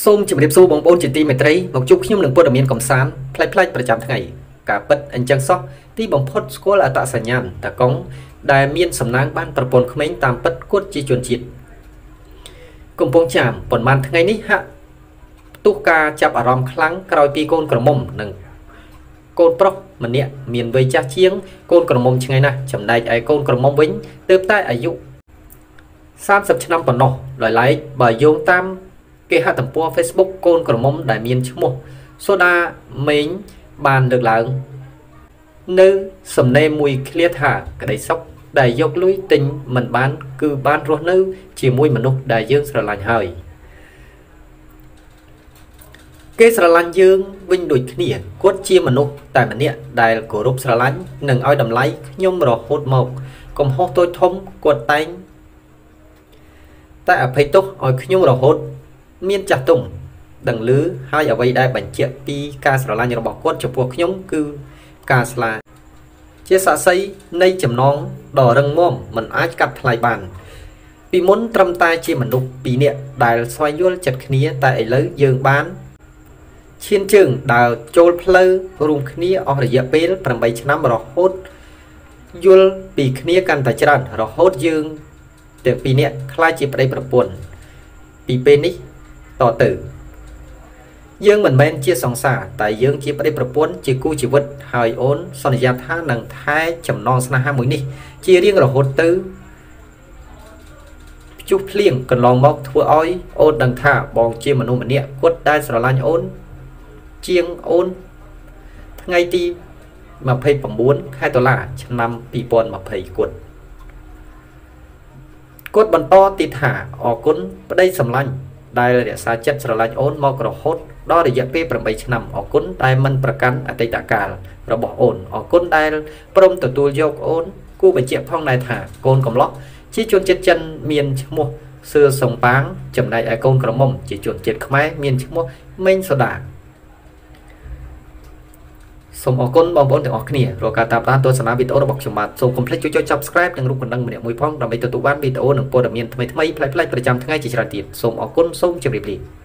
សូមជម្រាបសួរបងប្អូនជាទីមេត្រីមកជួបខ្ញុំនឹងព័ត៌មានកំសាន្តផ្លែផ្លែប្រចាំថ្ងៃការពិតអញ្ចឹងសោះទីបំផុតស្គាល់អត្តសញ្ញាណតាកុងដែលមានសំណាងបានប្រពន្ធក្មេងតាមពិតគួតជាជនជាតិកំពង់ចាមប៉ុន្មានថ្ងៃនេះហាក់ផ្ទុះការចាប់អារម្មណ៍ខ្លាំងក្រោយពីកូនក្រមុំនិងកូនប្រុសម្នាក់មានវ័យចាស់ជាងកូនក្រមុំឆ្ងាយណាស់ចំណែកឯកូនក្រមុំវិញទើបតែអាយុ30ឆ្នាំប៉ុណ្ណោះដោយឡែកបើយោងតាមគេហទំព័រ Facebook កូនក្រមុំដែលមានឈ្មោះសូដាមេងបានលើកឡើងនៅសំណេរមួយឃ្លាថាក្តីសុខដែលយកលុយទិញមិនបានគឺបានរស់នៅជាមួយមនុស្សដែលយើងស្រឡាញ់ហើយគេស្រឡាញ់យើងវិញដូចគ្នាគាត់ជាមនុស្សតែម្នាក់ដែលគោរពស្រឡាញ់និងឲ្យតម្លៃខ្ញុំរហូតមកកំហុសតូចធំគាត់តែងតែអភ័យទោសឲ្យខ្ញុំរហូតមានចាស់ទុំដឹងឮហើយអ្វីដែលបញ្ជាក់ពីការស្រឡាញ់របស់គាត់ចំពោះខ្ញុំគឺការស្លាជាស័ក្តិសិទ្ធិនៃចំណងដ៏រឹងមាំមិនអាចកាត់ថ្លៃបានពីមុនត្រឹមតែជាមនុស្សពីរនាក់ដែលស្វែងយល់ចិត្តគ្នាតែឥឡូវយើងបានឈានជើងដើរចូលផ្លូវរួមគ្នាអស់រយៈពេល8ឆ្នាំរហូតយល់ពីគ្នាកាន់តែច្រើនរហូតយើងទាំងពីរនាក់ខ្លាចជាប្តីប្រពន្ធពីពេលនេះតទៅយើងមិនមែនជាសង្សារតែយើងជាប្តីប្រពន្ធជាគូជីវិតហើយអូនសន្យាថានឹងថែចំណងស្នេហាមួយនេះជារៀងរហូតទៅភ្ជុះភ្លៀងកន្លងមកធ្វើឲ្យអូនដឹងថាបងជាមនុស្សម្នាក់គាត់ដែលស្រឡាញ់អូនជាងអូនថ្ងៃទី29ខែតុលាឆ្នាំ2020គាត់បន្តទៀតថាអរគុណប្តីសម្លាញ់ដែលរក្សាចិត្តស្រឡាញ់អូនមករហូតដល់រយៈពេល8ឆ្នាំអរគុណដែលមិនប្រកាន់អតីតកាលរបស់អូនអរគុណដែលព្រមទទួលយកអូនគូបញ្ជាក់ផងដែរថាកូនកំឡោះជាជនជាតិចិនមានឈ្មោះសឿសុងប៉ាងចំណែកឯកូនក្រមុំជាជនជាតិខ្មែរមានឈ្មោះមេងសូដាសូមអរគុណបងប្អូនទាំងអស់គ្នារាល់ការតាមដានទស្សនាវីដេអូរបស់ខ្ញុំបាទសូមកុំភ្លេចជួយចុច Subscribe និងរូបកណ្ដឹងម្នាក់មួយផងដើម្បីទទួលបានវីដេអូនិងព័ត៌មានថ្មីៗប្លែកៗប្រចាំថ្ងៃជាច្រើនទៀតសូមអរគុណសូមជម្រាបលា